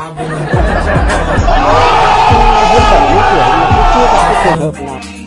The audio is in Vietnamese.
Hơn 70 tuổi nhưng chưa có cái trường hợp nào